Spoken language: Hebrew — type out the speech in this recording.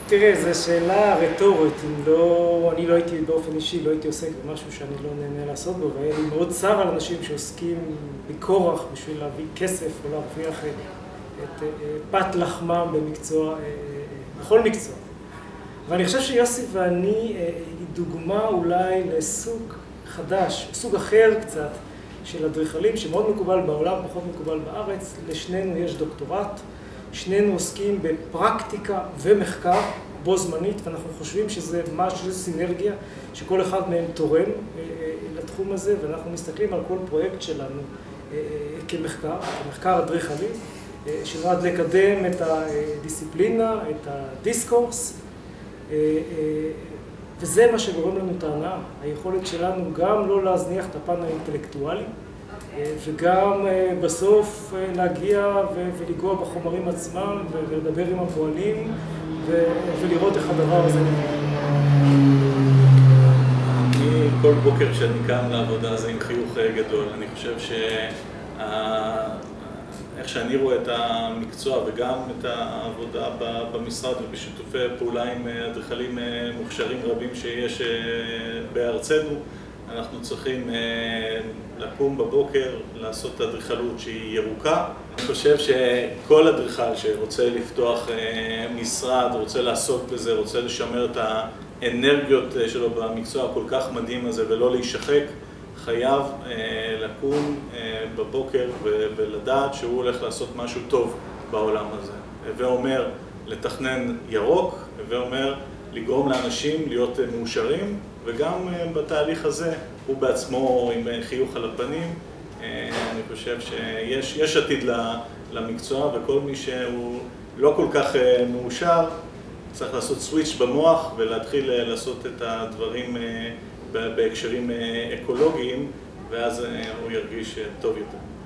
תראה, זו שאלה רטורית, אני לא הייתי באופן אישי, לא הייתי עוסק במשהו שאני לא נהנה לעשות בו, והיה לי מאוד צר על אנשים שעוסקים בכורח בשביל להביא כסף או להרוויח את פת לחמם במקצוע, בכל מקצוע. ואני חושב שיוסי ואני היא דוגמה אולי לסוג חדש, סוג אחר קצת של אדריכלים שמאוד מקובל בעולם, פחות מקובל בארץ. לשנינו יש דוקטורט, שנינו עוסקים בפרקטיקה ומחקר בו זמנית, ואנחנו חושבים שזה משהו, שזה סינרגיה, שכל אחד מהם תורם לתחום הזה, ואנחנו מסתכלים על כל פרויקט שלנו כמחקר אדריכלי, שנועד לקדם את הדיסציפלינה, את הדיסקורס, וזה מה שגורם לנו את ההנאה, היכולת שלנו גם לא להזניח את הפן האינטלקטואלי, וגם בסוף להגיע ולגוע בחומרים עצמם ולדבר עם הפועלים ולראות איך הדבר הזה נראה. אני כל בוקר שאני קם לעבודה הזה עם חיוך גדול. אני חושב איך שאני רואה את המקצוע וגם את העבודה במשרד ובשיתופי פעולה עם אדריכלים מוכשרים רבים שיש בארצנו, אנחנו צריכים לקום בבוקר, לעשות אדריכלות שהיא ירוקה. אני חושב שכל אדריכל שרוצה לפתוח משרד, רוצה לעסוק בזה, רוצה לשמר את האנרגיות שלו במקצוע הכל כך מדהים הזה ולא להישחק, חייב לקום בבוקר ולדעת שהוא הולך לעשות משהו טוב בעולם הזה. ואומר לתכנן ירוק, ואומר לגרום לאנשים להיות מאושרים, וגם בתהליך הזה הוא בעצמו עם חיוך על הפנים. אני חושב שיש עתיד למקצוע, וכל מי שהוא לא כל כך מאושר צריך לעשות סוויץ' במוח ולהתחיל לעשות את הדברים בהקשרים אקולוגיים, ואז הוא ירגיש טוב יותר.